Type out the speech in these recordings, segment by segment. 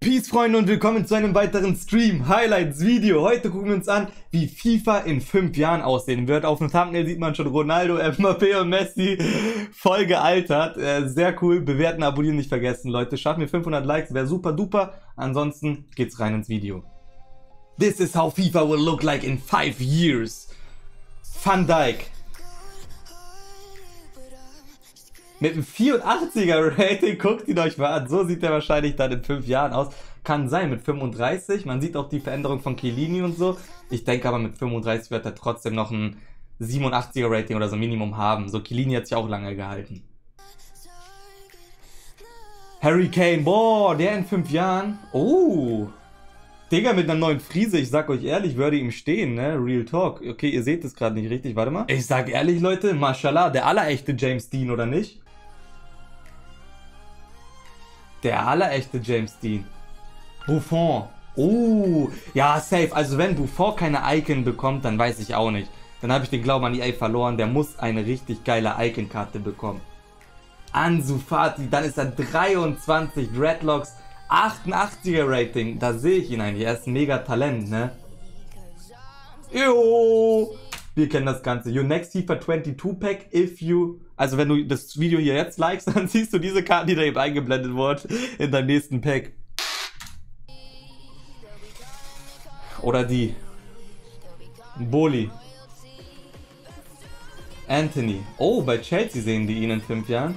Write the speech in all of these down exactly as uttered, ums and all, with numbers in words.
Peace, Freunde, und willkommen zu einem weiteren Stream, Highlights, Video. Heute gucken wir uns an, wie FIFA in fünf Jahren aussehen wird. Auf dem Thumbnail sieht man schon Ronaldo, Mbappé und Messi voll gealtert. Äh, sehr cool. Bewerten, abonnieren nicht vergessen, Leute. Schaffen wir fünfhundert Likes, wäre super duper. Ansonsten geht's rein ins Video. This is how FIFA will look like in five years. Van Dijk. Mit einem vierundachtziger Rating, guckt ihn euch mal an, so sieht er wahrscheinlich dann in fünf Jahren aus. Kann sein, mit fünfunddreißig, man sieht auch die Veränderung von Chiellini und so. Ich denke aber mit fünfunddreißig wird er trotzdem noch ein siebenundachtziger Rating oder so Minimum haben. So, Chiellini hat sich auch lange gehalten. Harry Kane, boah, der in fünf Jahren, oh, Digga, mit einer neuen Frise, ich sag euch ehrlich, würde ihm stehen, ne, Real Talk. Okay, ihr seht es gerade nicht richtig, warte mal. Ich sag ehrlich, Leute, Mashallah, der allerechte James Dean, oder nicht? Der allerechte James Dean. Buffon. Oh, ja, safe. Also wenn Buffon keine Icon bekommt, dann weiß ich auch nicht. Dann habe ich den Glauben an E A verloren. Der muss eine richtig geile Icon-Karte bekommen. Ansu Fati, dann ist er dreiundzwanzig, Dreadlocks, achtundachtziger Rating. Da sehe ich ihn eigentlich. Er ist ein mega Talent, ne? Jo. Wir kennen das Ganze. Your next FIFA zweiundzwanzig Pack, if you... Also wenn du das Video hier jetzt likest, dann siehst du diese Karten, die da eben eingeblendet wurden, in deinem nächsten Pack. Oder die. Boli. Anthony. Oh, bei Chelsea sehen die ihn in fünf Jahren.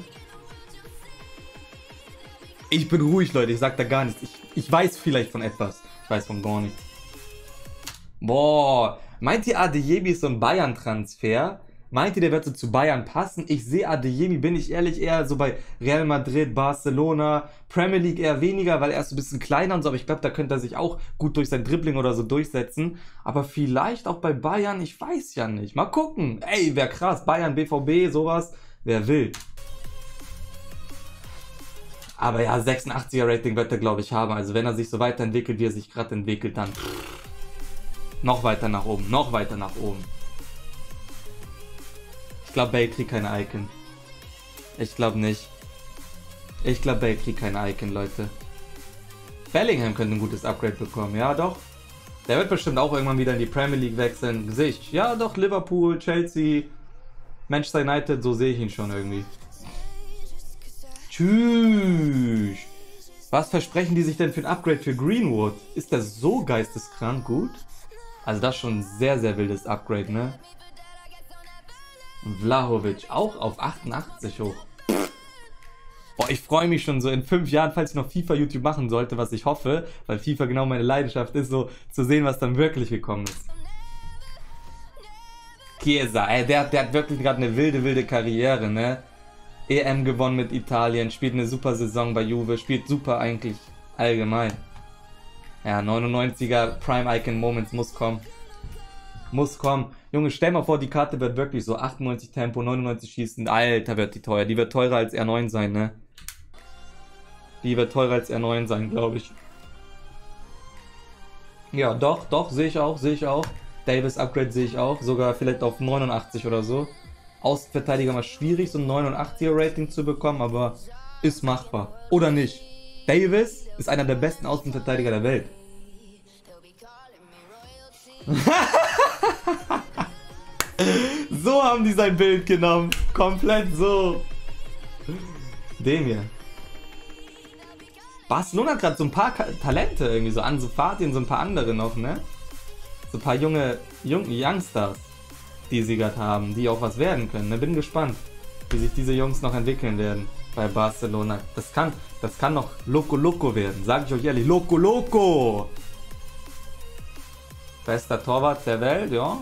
Ich bin ruhig, Leute, ich sag da gar nichts. Ich, ich weiß vielleicht von etwas. Ich weiß von gar nichts. Boah. Meint ihr, Adeyemi ist so ein Bayern-Transfer? Meint ihr, der wird so zu Bayern passen? Ich sehe Adeyemi, bin ich ehrlich, eher so bei Real Madrid, Barcelona, Premier League eher weniger, weil er ist so ein bisschen kleiner und so, aber ich glaube, da könnte er sich auch gut durch sein Dribbling oder so durchsetzen. Aber vielleicht auch bei Bayern, ich weiß ja nicht. Mal gucken. Ey, wär krass. Bayern, B V B, sowas. Wer will. Aber ja, sechsundachtziger Rating wird er, glaube ich, haben. Also wenn er sich so weiterentwickelt, wie er sich gerade entwickelt, dann noch weiter nach oben, noch weiter nach oben. Ich glaube, Bale kriegt keine Icon. Ich glaube nicht. Ich glaube, Bale kriegt keine Icon, Leute. Bellingham könnte ein gutes Upgrade bekommen. Ja, doch. Der wird bestimmt auch irgendwann wieder in die Premier League wechseln. Sehe ich. Ja, doch. Liverpool, Chelsea, Manchester United. So sehe ich ihn schon irgendwie. Tschüss. Was versprechen die sich denn für ein Upgrade für Greenwood? Ist das so geisteskrank gut? Also das ist schon ein sehr, sehr wildes Upgrade, ne? Vlahovic auch auf achtundachtzig hoch. Boah, ich freue mich schon so in fünf Jahren, falls ich noch FIFA-YouTube machen sollte, was ich hoffe, weil FIFA genau meine Leidenschaft ist, so zu sehen, was dann wirklich gekommen ist. Chiesa, ey, der, der hat wirklich gerade eine wilde, wilde Karriere, ne? E M gewonnen mit Italien, spielt eine super Saison bei Juve, spielt super eigentlich allgemein. Ja, neunundneunziger Prime Icon Moments muss kommen. Muss kommen. Junge, stell mal vor, die Karte wird wirklich so achtundneunzig Tempo, neunundneunzig Schießen. Alter, wird die teuer. Die wird teurer als R neun sein, ne? Die wird teurer als R neun sein, glaube ich. Ja, doch, doch, sehe ich auch, sehe ich auch. Davis Upgrade sehe ich auch. Sogar vielleicht auf neunundachtzig oder so. Außenverteidiger mal schwierig, so ein neunundachtziger Rating zu bekommen, aber ist machbar. Oder nicht? Davis ist einer der besten Außenverteidiger der Welt. So haben die sein Bild genommen. Komplett so. Den hier. Barcelona hat gerade so ein paar Talente irgendwie. So Ansu Fati und so ein paar andere noch, ne? So ein paar junge, junge Youngsters, die sie gerade haben, die auch was werden können. Ne? Bin gespannt, wie sich diese Jungs noch entwickeln werden bei Barcelona. Das kann, das kann noch Loco Loco werden. Sag ich euch ehrlich. Loco Loco! Bester Torwart der Welt, ja.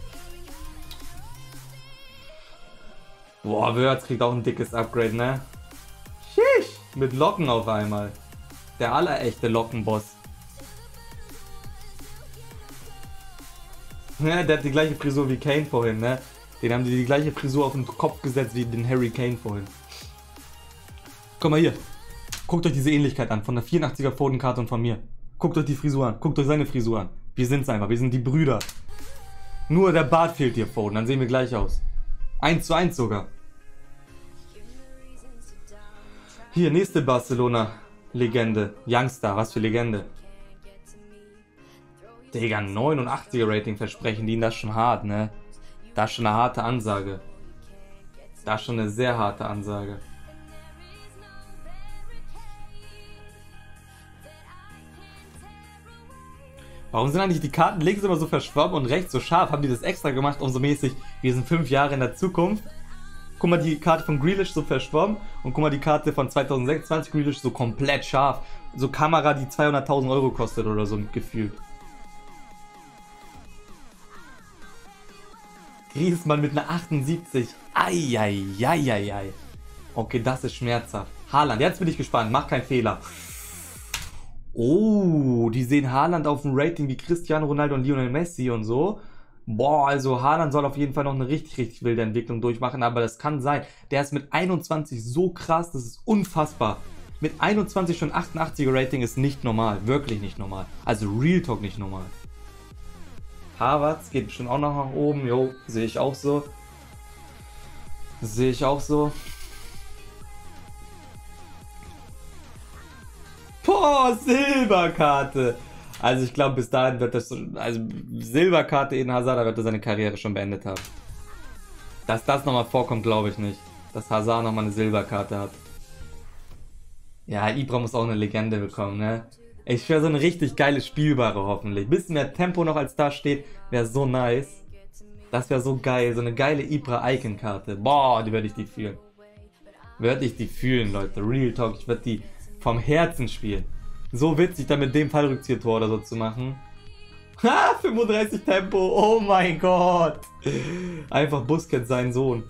Boah, Wirtz kriegt auch ein dickes Upgrade, ne? Sheesh, mit Locken auf einmal. Der allerechte Lockenboss. Ja, der hat die gleiche Frisur wie Kane vorhin, ne? Den haben die die gleiche Frisur auf den Kopf gesetzt wie den Harry Kane vorhin. Guck mal hier. Guckt euch diese Ähnlichkeit an, von der vierundachtziger Fodenkarte und von mir. Guckt euch die Frisur an, guckt euch seine Frisur an. Wir sind's einfach, wir sind die Brüder. Nur der Bart fehlt hier, Foden, dann sehen wir gleich aus. eins zu eins sogar. Hier, nächste Barcelona. Legende. Youngstar, was für Legende. Digga, neunundachtziger Rating versprechen die, das ist schon hart, ne? Das ist schon eine harte Ansage. Das ist schon eine sehr harte Ansage. Warum sind eigentlich die Karten links immer so verschwommen und rechts so scharf? Haben die das extra gemacht, um so mäßig, wir sind fünf Jahre in der Zukunft? Guck mal, die Karte von Grealish so verschwommen und guck mal, die Karte von zweitausendsechsundzwanzig Grealish so komplett scharf. So Kamera, die zweihunderttausend Euro kostet oder so gefühlt. Griezmann mit einer achtundsiebzig. Eieieiei. Okay, das ist schmerzhaft. Haaland, jetzt bin ich gespannt. Mach keinen Fehler. Oh, die sehen Haaland auf dem Rating wie Cristiano Ronaldo und Lionel Messi und so. Boah, also Haaland soll auf jeden Fall noch eine richtig, richtig wilde Entwicklung durchmachen, aber das kann sein. Der ist mit einundzwanzig so krass, das ist unfassbar. Mit einundzwanzig schon achtundachtziger Rating ist nicht normal, wirklich nicht normal. Also Real Talk nicht normal. Havertz geht bestimmt auch noch nach oben, jo, sehe ich auch so. Sehe ich auch so. Boah, Silberkarte. Also ich glaube, bis dahin wird das, also Silberkarte Eden Hazard, da wird er seine Karriere schon beendet haben. Dass das nochmal vorkommt, glaube ich nicht. Dass Hazard nochmal eine Silberkarte hat. Ja, Ibra muss auch eine Legende bekommen, ne? Ich wäre so eine richtig geile Spielbare hoffentlich. Bisschen mehr Tempo noch als da steht, wäre so nice. Das wäre so geil, so eine geile Ibra-Icon-Karte. Boah, die würde ich die fühlen. Würde ich die fühlen, Leute. Real Talk, ich würde die vom Herzen spielen. So witzig, da mit dem Fallrückzieher-Tor oder so zu machen. Ha, fünfunddreißig Tempo, oh mein Gott. Einfach Busquets, sein Sohn.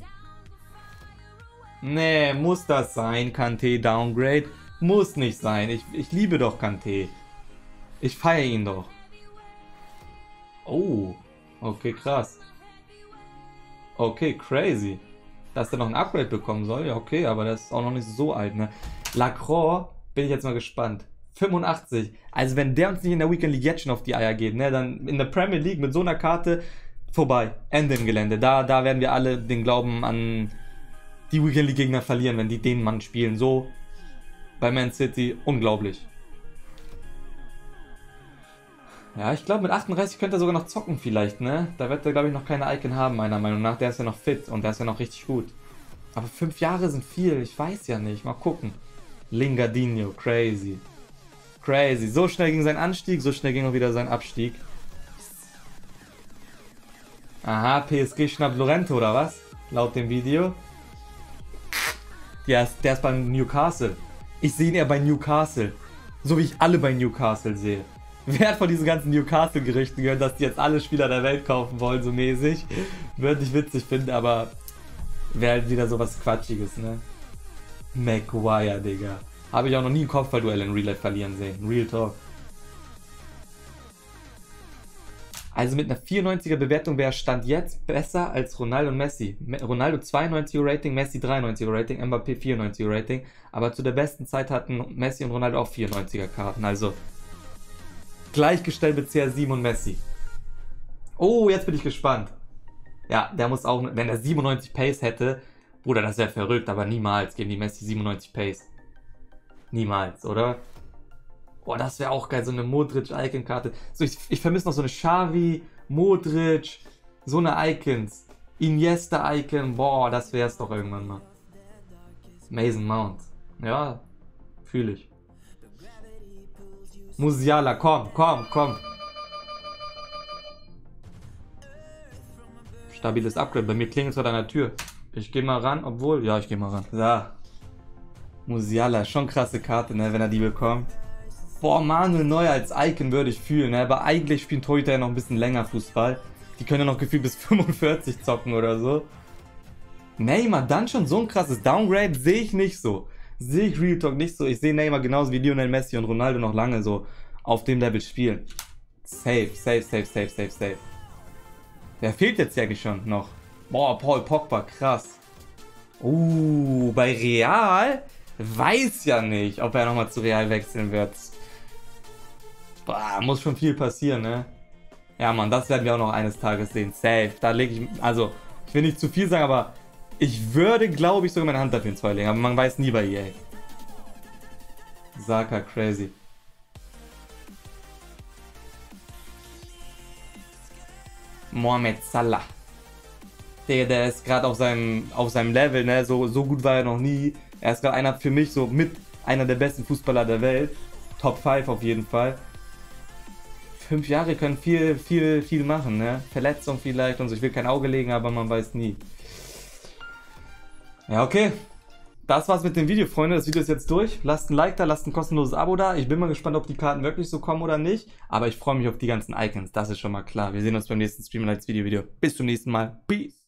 Nee, muss das sein, Kanté Downgrade? Muss nicht sein, ich, ich liebe doch Kanté. Ich feiere ihn doch. Oh, okay, krass. Okay, crazy. Dass der noch ein Upgrade bekommen soll, ja okay, aber das ist auch noch nicht so alt, ne? Lacroix, bin ich jetzt mal gespannt. fünfundachtzig. Also wenn der uns nicht in der Weekend League jetzt schon auf die Eier geht, ne, dann in der Premier League mit so einer Karte vorbei. Ende im Gelände. Da, da werden wir alle den Glauben an die Weekend League Gegner verlieren, wenn die den Mann spielen. So bei Man City, unglaublich. Ja, ich glaube mit achtunddreißig könnte er sogar noch zocken vielleicht, ne? Da wird er, glaube ich, noch keine Icon haben, meiner Meinung nach. Der ist ja noch fit und der ist ja noch richtig gut. Aber fünf Jahre sind viel, ich weiß ja nicht. Mal gucken. Lingardinho, crazy. Crazy. So schnell ging sein Anstieg, so schnell ging auch wieder sein Abstieg. Aha, P S G schnappt Lorente oder was? Laut dem Video. Der ist, der ist beim Newcastle. Ich sehe ihn eher bei Newcastle. So wie ich alle bei Newcastle sehe. Wer hat von diesen ganzen Newcastle-Gerüchten gehört, dass die jetzt alle Spieler der Welt kaufen wollen, so mäßig? Würde ich witzig finden, aber wäre halt wieder sowas Quatschiges, ne? Maguire, Digga. Habe ich auch noch nie ein Kopfballduell in Real Life verlieren sehen. Real Talk. Also mit einer vierundneunziger Bewertung wäre Stand jetzt besser als Ronaldo und Messi. Ronaldo zweiundneunziger Rating, Messi dreiundneunziger Rating, Mbappé vierundneunziger Rating. Aber zu der besten Zeit hatten Messi und Ronaldo auch vierundneunziger Karten. Also gleichgestellt mit C R sieben und Messi. Oh, jetzt bin ich gespannt. Ja, der muss auch, wenn er siebenundneunzig Pace hätte, Bruder, das wäre verrückt, aber niemals geben die Messi siebenundneunzig Pace. Niemals, oder? Oh, das wäre auch geil, so eine Modric-Icon-Karte. So, ich, ich vermisse noch so eine Xavi, Modric, so eine Icons. Iniesta-Icon, boah, das wäre es doch irgendwann mal. Mason Mount. Ja, fühle ich. Musiala, komm, komm, komm. Stabiles Upgrade, bei mir klingelt es vor deiner Tür. Ich gehe mal ran, obwohl, ja, ich gehe mal ran. So. Musiala, schon krasse Karte, ne, wenn er die bekommt. Boah, Manuel Neuer als Icon würde ich fühlen, ne? Aber eigentlich spielen Torhüter ja noch ein bisschen länger Fußball. Die können ja noch gefühlt bis fünfundvierzig zocken oder so. Neymar, dann schon so ein krasses Downgrade sehe ich nicht so. Sehe ich Real Talk nicht so. Ich sehe Neymar genauso wie Lionel Messi und Ronaldo noch lange so auf dem Level spielen. Safe, safe, safe, safe, safe, safe. Wer fehlt jetzt ja eigentlich schon noch? Boah, Paul Pogba, krass. Uh, bei Real? Weiß ja nicht, ob er nochmal zu Real wechseln wird. Boah, muss schon viel passieren, ne? Ja, Mann, das werden wir auch noch eines Tages sehen. Safe. Da lege ich, also, ich will nicht zu viel sagen, aber ich würde, glaube ich, sogar meine Hand dafür ins Feuer legen. Aber man weiß nie bei E A. Saka, crazy. Mohamed Salah. Der, der ist gerade auf seinem, auf seinem Level, ne? So, so gut war er noch nie. Er ist gerade einer für mich so mit einer der besten Fußballer der Welt. Top fünf auf jeden Fall. Fünf Jahre können viel, viel, viel machen, ne? Verletzung vielleicht und so. Ich will kein Auge legen, aber man weiß nie. Ja, okay. Das war's mit dem Video, Freunde. Das Video ist jetzt durch. Lasst ein Like da, lasst ein kostenloses Abo da. Ich bin mal gespannt, ob die Karten wirklich so kommen oder nicht. Aber ich freue mich auf die ganzen Icons. Das ist schon mal klar. Wir sehen uns beim nächsten Stream als Video-Video. Bis zum nächsten Mal. Peace.